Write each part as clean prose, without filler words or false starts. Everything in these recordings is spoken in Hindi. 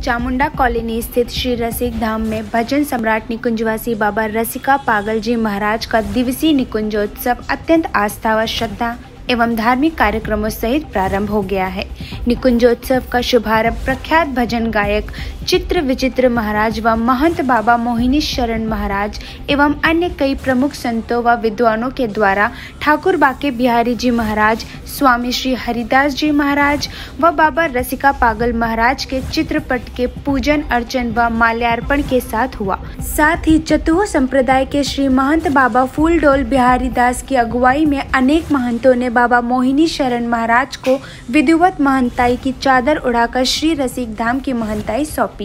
चामुंडा कॉलोनी स्थित श्री रसिक धाम में भजन सम्राट निकुंजवासी बाबा रसिका पागल जी महाराज का दिवसीय निकुंजोत्सव अत्यंत आस्था व श्रद्धा एवं धार्मिक कार्यक्रमों सहित प्रारंभ हो गया है। निकुंजोत्सव का शुभारंभ प्रख्यात भजन गायक चित्र विचित्र महाराज व महंत बाबा मोहिनी शरण महाराज एवं अन्य कई प्रमुख संतों व विद्वानों के द्वारा ठाकुर बाके बिहारी जी महाराज, स्वामी श्री हरिदास जी महाराज व बाबा रसिका पागल महाराज के चित्रपट के पूजन अर्चन व माल्यार्पण के साथ हुआ। साथ ही चतुह संप्रदाय के श्री महंत बाबा फूलडोल बिहारी दास की अगुवाई में अनेक महंतों ने बाबा मोहिनी शरण महाराज को विधिवत महंताई की चादर उड़ाकर श्री रसिक धाम की महंताई सौंपी।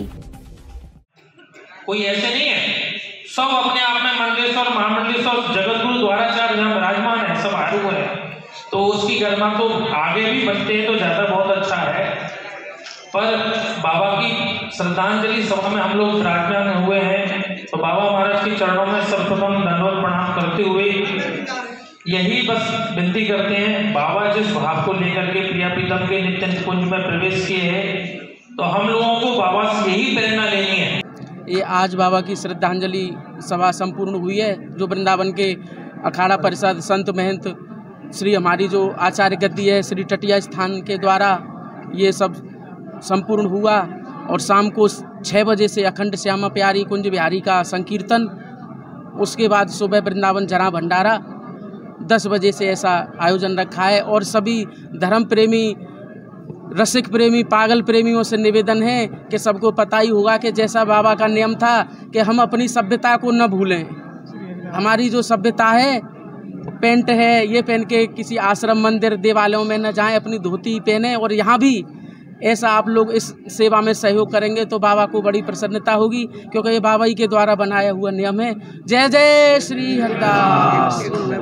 कोई ऐसे नहीं है, सब अपने आप में मंडलेश्वर, महामंडलेश्वर, जगत गुरु द्वाराचार्य जहाँ विराजमान है, सब आए हुए हैं, तो उसकी गरिमा तो आगे भी बनते हैं तो ज्यादा बहुत अच्छा है। पर बाबा की श्रद्धांजलि सभा में हम लोग विराजमान हुए हैं, तो बाबा महाराज के चरणों में सर्वप्रथम दंडवत प्रणाम करते हुए यही बस विनती करते हैं, बाबा जिस भाव को लेकर के प्रिया प्रीतम के नित्य निकुंज में प्रवेश किए हैं, तो हम लोगों को बाबा से यही प्रेरणा लेनी है। ये आज बाबा की श्रद्धांजलि सभा संपूर्ण हुई है, जो वृंदावन के अखाड़ा परिषद संत महंत श्री हमारी जो आचार्य गद्दी है श्री टटिया स्थान के द्वारा ये सब संपूर्ण हुआ। और शाम को 6 बजे से अखंड श्यामा प्यारी कुंज बिहारी का संकीर्तन, उसके बाद सुबह वृंदावन जरा भंडारा 10 बजे से ऐसा आयोजन रखा है। और सभी धर्म प्रेमी, रसिक प्रेमी, पागल प्रेमियों से निवेदन है कि सबको पता ही होगा कि जैसा बाबा का नियम था कि हम अपनी सभ्यता को न भूलें। हमारी जो सभ्यता है, पैंट है, ये पहन के किसी आश्रम मंदिर देवालयों में न जाएं, अपनी धोती पहने। और यहाँ भी ऐसा आप लोग इस सेवा में सहयोग करेंगे तो बाबा को बड़ी प्रसन्नता होगी, क्योंकि ये बाबा ही के द्वारा बनाया हुआ नियम है। जय जय श्री हरिदास।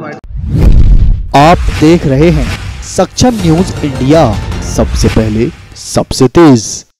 आप देख रहे हैं सक्षम न्यूज इंडिया, सबसे पहले सबसे तेज।